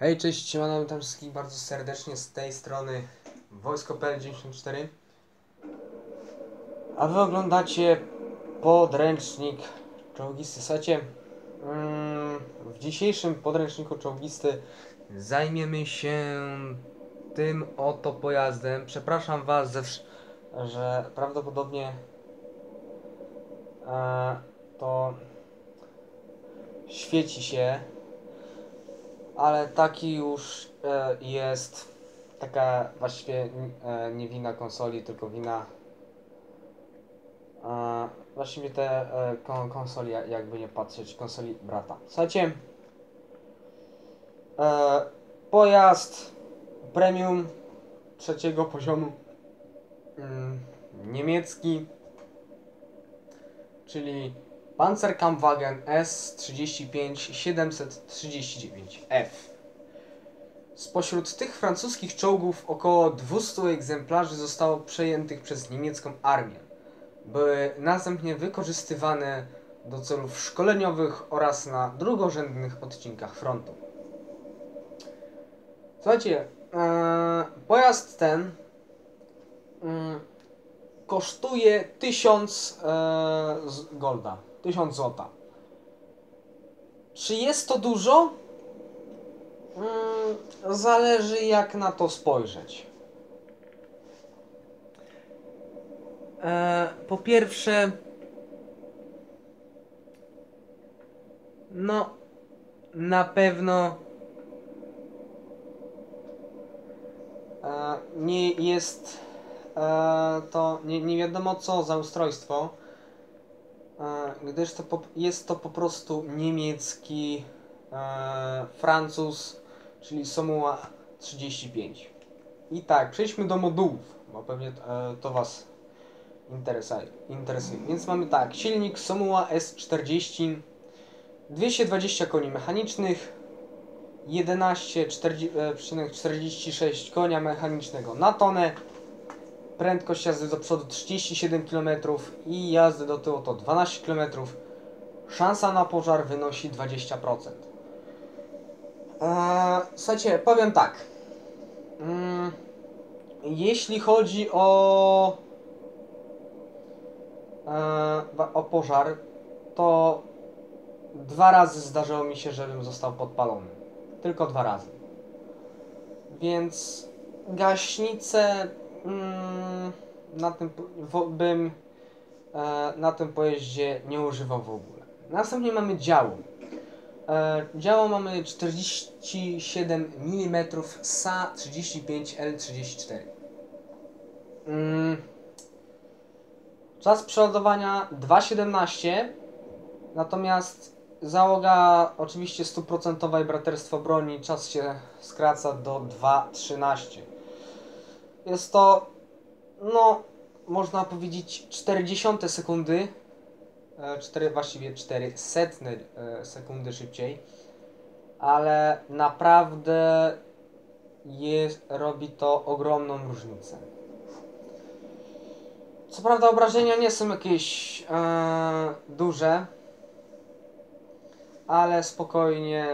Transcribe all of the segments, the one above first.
Hej, cześć, siemano, witam wszystkich bardzo serdecznie z tej strony Wojsko.pl 94. A wy oglądacie podręcznik czołgisty. Słuchajcie, w dzisiejszym podręczniku czołgisty zajmiemy się tym oto pojazdem. Przepraszam was, że prawdopodobnie to świeci się, ale taki już jest taka właściwie nie wina konsoli, tylko wina właściwie te konsoli, jakby nie patrzeć, konsoli brata. Słuchajcie, pojazd premium trzeciego poziomu, niemiecki, czyli Panzerkampfwagen S-35-739F. Spośród tych francuskich czołgów około 200 egzemplarzy zostało przejętych przez niemiecką armię. Były następnie wykorzystywane do celów szkoleniowych oraz na drugorzędnych odcinkach frontu. Słuchajcie, pojazd ten kosztuje 1000 golda, 1000 złota. Czy jest to dużo? Zależy jak na to spojrzeć. Po pierwsze, no na pewno nie jest to nie wiadomo co za ustrojstwo, gdyż jest to po prostu niemiecki Francuz, czyli Somuła 35. I tak, przejdźmy do modułów, bo pewnie to was interesuje. Więc mamy tak, silnik Somuła S40, 220 koni mechanicznych, 11,46 konia mechanicznego na tonę, prędkość jazdy do przodu 37 km i jazdy do tyłu to 12 km. Szansa na pożar wynosi 20%. Słuchajcie, powiem tak. Jeśli chodzi o pożar, to 2 razy zdarzyło mi się, żebym został podpalony. Tylko 2 razy. Więc gaśnicę na tym pojeździe nie używał w ogóle. Następnie mamy działo. Działo mamy 47 mm SA 35L34. Czas przeładowania 2,17, natomiast załoga oczywiście 100% braterstwo broni, czas się skraca do 2,13. Jest to, no, można powiedzieć 40 sekundy, właściwie 400 sekundy szybciej, ale naprawdę robi to ogromną różnicę. Co prawda obrażenia nie są jakieś duże, ale spokojnie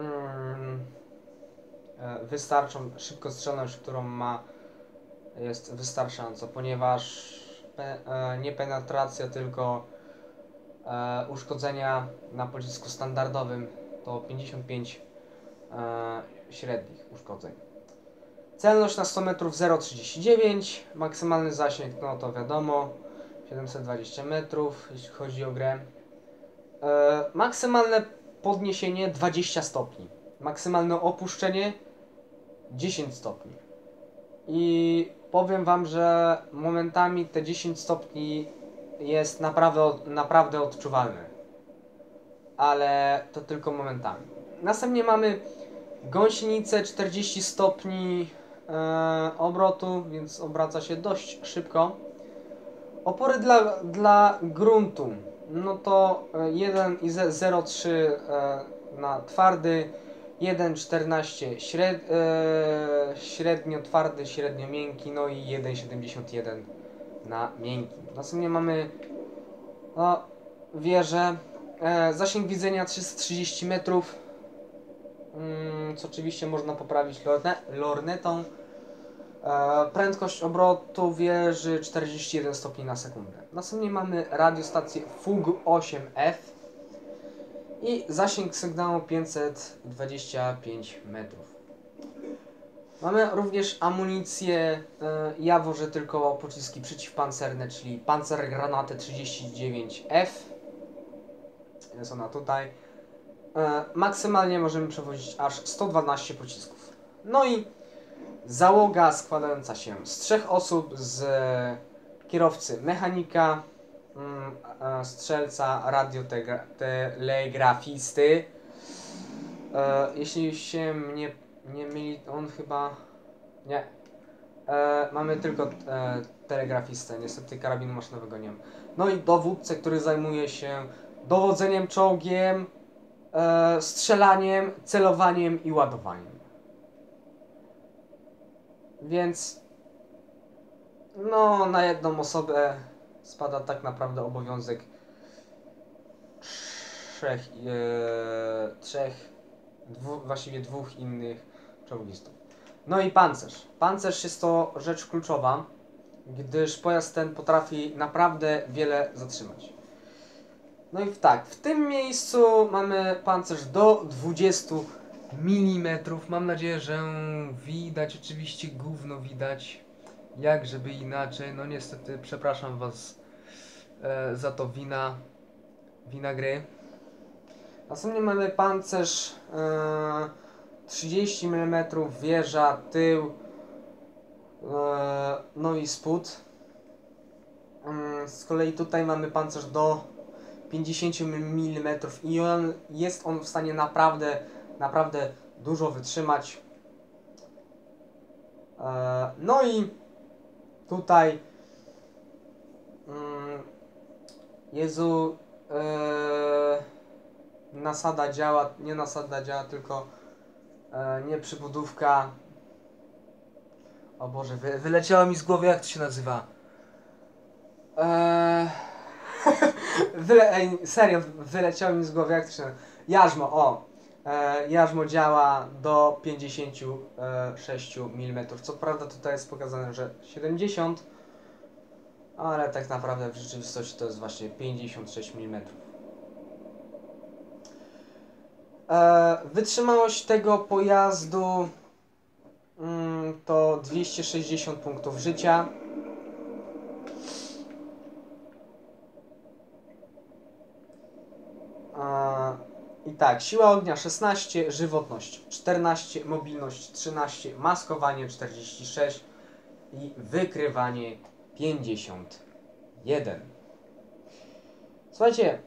wystarczą. Szybkostrzelność, którą ma, jest wystarczająca, ponieważ nie penetracja, tylko uszkodzenia na pocisku standardowym to 55 średnich uszkodzeń. Celność na 100 metrów 0,39, maksymalny zasięg, no to wiadomo, 720 metrów, jeśli chodzi o grę. Maksymalne podniesienie 20 stopni, maksymalne opuszczenie 10 stopni. I powiem wam, że momentami te 10 stopni jest naprawdę odczuwalne. Ale to tylko momentami. Następnie mamy gąsienicę 40 stopni obrotu, więc obraca się dość szybko. Opory dla gruntu, no to 1,03 na twardy, 1,14 średnio twardy, średnio miękki, no i 1,71 na miękki. Następnie mamy wieżę, zasięg widzenia 330 metrów, co oczywiście można poprawić lornetą. Prędkość obrotu wieży 41 stopni na sekundę. Następnie mamy radiostację FUG-8F i zasięg sygnału 525 metrów. Mamy również amunicję, ja wożę tylko pociski przeciwpancerne, czyli Panzergranate 39F. Jest ona tutaj. Maksymalnie możemy przewozić aż 112 pocisków. No i załoga składająca się z 3 osób, z kierowcy mechanika, strzelca, radiotelegrafisty. Jeśli się nie myli, on chyba... Nie. Mamy tylko telegrafistę, niestety karabinu maszynowego nie mam. No i dowódcę, który zajmuje się dowodzeniem czołgiem, strzelaniem, celowaniem i ładowaniem. Więc no, na jedną osobę spada tak naprawdę obowiązek właściwie dwóch innych czołgistów. No i pancerz. Pancerz jest to rzecz kluczowa, gdyż pojazd ten potrafi naprawdę wiele zatrzymać. No i tak, w tym miejscu mamy pancerz do 20 mm. Mam nadzieję, że widać, oczywiście gówno widać, jak żeby inaczej. No niestety, przepraszam was za to wina gry. Następnie mamy pancerz 30 mm, wieża, tył, no i spód. Z kolei tutaj mamy pancerz do 50 mm i jest on w stanie naprawdę dużo wytrzymać. No i tutaj nasada działa, nie nasada działa, tylko nie przybudówka. O Boże, wyleciało mi z głowy, jak to się nazywa. Serio, wyleciało mi z głowy, jak to się nazywa. Jarzmo, jarzmo działa do 56 mm. Co prawda tutaj jest pokazane, że 70, ale tak naprawdę w rzeczywistości to jest właśnie 56 mm. Wytrzymałość tego pojazdu to 260 punktów życia. I tak, siła ognia 16, żywotność 14, mobilność 13, maskowanie 46 i wykrywanie 51. Słuchajcie,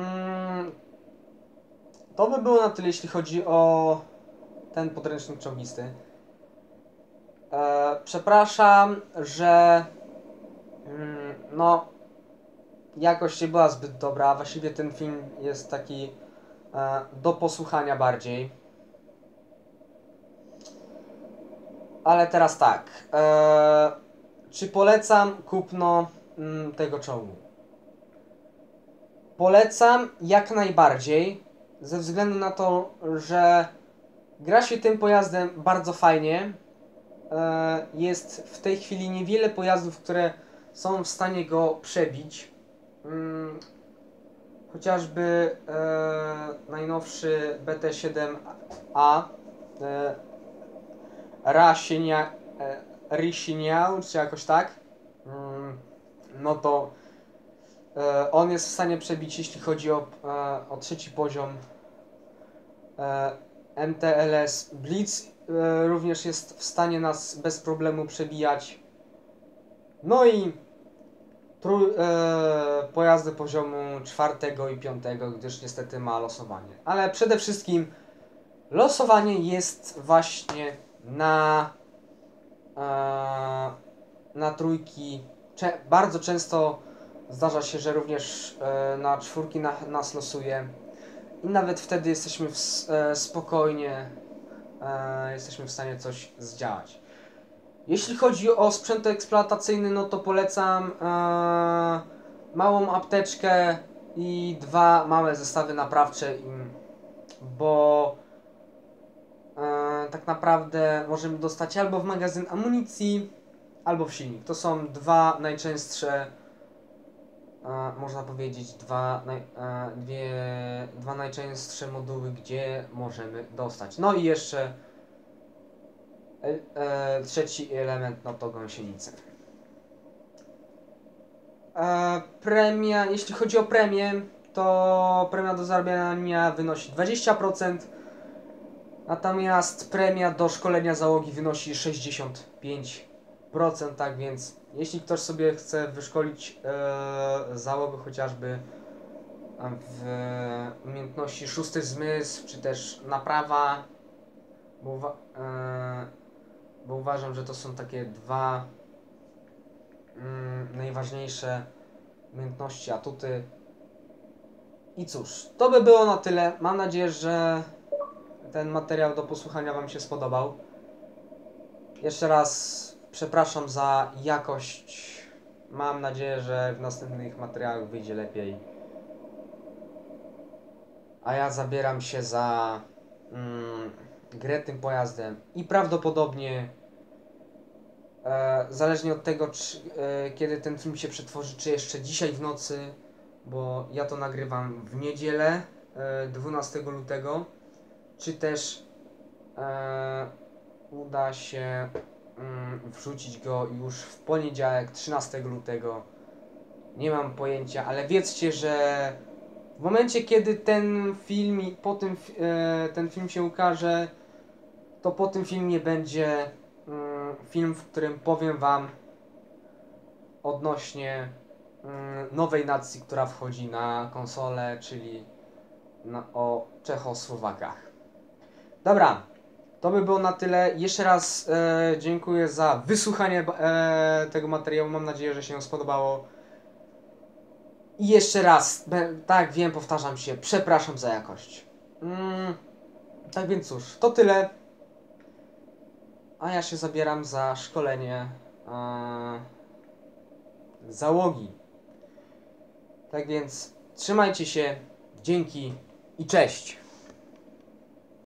to by było na tyle, jeśli chodzi o ten podręcznik czołgisty. Przepraszam, że no, jakość nie była zbyt dobra. Właściwie ten film jest taki do posłuchania bardziej. Ale teraz tak. Czy polecam kupno tego czołgu? Polecam jak najbardziej, ze względu na to, że gra się tym pojazdem bardzo fajnie. Jest w tej chwili niewiele pojazdów, które są w stanie go przebić. Chociażby najnowszy BT-7A Risiniał, czy jakoś tak. No to on jest w stanie przebić, jeśli chodzi o trzeci poziom, MTLS Blitz. Również jest w stanie nas bez problemu przebijać. No i pojazdy poziomu 4 i 5, gdyż niestety ma losowanie. Ale przede wszystkim losowanie jest właśnie na trójki. Bardzo często zdarza się, że również na czwórki nas losuje. I nawet wtedy jesteśmy spokojnie jesteśmy w stanie coś zdziałać. Jeśli chodzi o sprzęt eksploatacyjny, no to polecam małą apteczkę i 2 małe zestawy naprawcze, bo naprawdę możemy dostać albo w magazyn amunicji, albo w silnik. To są dwa najczęstsze, można powiedzieć, dwa najczęstsze moduły, gdzie możemy dostać. No i jeszcze trzeci element, no to gąsienice. Premia, jeśli chodzi o premię, to premia do zarabiania wynosi 20%, natomiast premia do szkolenia załogi wynosi 65%, tak więc jeśli ktoś sobie chce wyszkolić załogę chociażby w umiejętności szósty zmysł, czy też naprawa, bo uważam, że to są takie dwa najważniejsze umiejętności, atuty. I cóż, to by było na tyle. Mam nadzieję, że ten materiał do posłuchania Wam się spodobał. Jeszcze raz przepraszam za jakość. Mam nadzieję, że w następnych materiałach wyjdzie lepiej. A ja zabieram się za grę tym pojazdem i prawdopodobnie zależnie od tego, kiedy ten film się przetworzy, czy jeszcze dzisiaj w nocy, bo ja to nagrywam w niedzielę 12 lutego, czy też uda się wrzucić go już w poniedziałek 13 lutego. Nie mam pojęcia, ale wiedzcie, że w momencie, kiedy ten film ten film się ukaże, to po tym filmie będzie film, w którym powiem Wam odnośnie nowej nacji, która wchodzi na konsolę, czyli o Czechosłowakach. Dobra, to by było na tyle. Jeszcze raz dziękuję za wysłuchanie tego materiału. Mam nadzieję, że się spodobało. I jeszcze raz, tak wiem, powtarzam się, przepraszam za jakość. Tak więc cóż, to tyle. A ja się zabieram za szkolenie załogi. Tak więc trzymajcie się, dzięki i cześć.